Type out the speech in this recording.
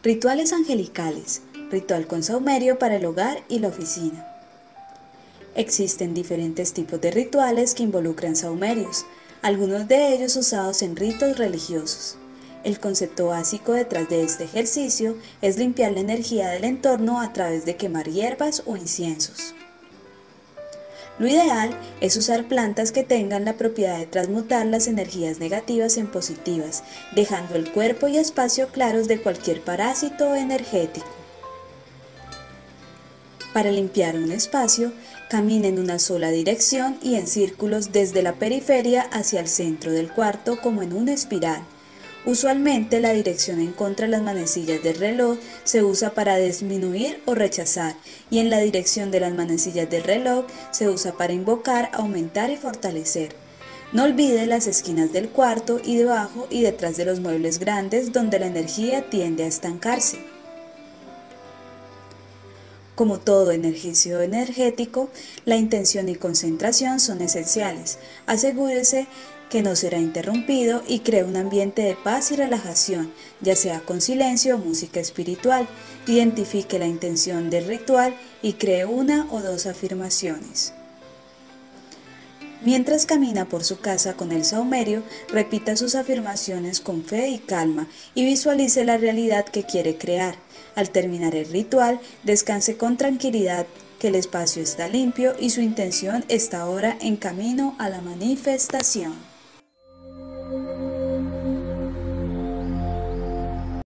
Rituales angelicales. Ritual con saumerio para el hogar y la oficina. Existen diferentes tipos de rituales que involucran saumerios, algunos de ellos usados en ritos religiosos. El concepto básico detrás de este ejercicio es limpiar la energía del entorno a través de quemar hierbas o inciensos. Lo ideal es usar plantas que tengan la propiedad de transmutar las energías negativas en positivas, dejando el cuerpo y espacio claros de cualquier parásito energético. Para limpiar un espacio, camina en una sola dirección y en círculos desde la periferia hacia el centro del cuarto como en una espiral. Usualmente la dirección en contra de las manecillas del reloj se usa para disminuir o rechazar, y en la dirección de las manecillas del reloj se usa para invocar, aumentar y fortalecer. No olvide las esquinas del cuarto y debajo y detrás de los muebles grandes donde la energía tiende a estancarse. Como todo ejercicio energético, la intención y concentración son esenciales. Asegúrese que no será interrumpido y cree un ambiente de paz y relajación, ya sea con silencio o música espiritual. Identifique la intención del ritual y cree una o dos afirmaciones. Mientras camina por su casa con el saumerio, repita sus afirmaciones con fe y calma y visualice la realidad que quiere crear. Al terminar el ritual, descanse con tranquilidad que el espacio está limpio y su intención está ahora en camino a la manifestación.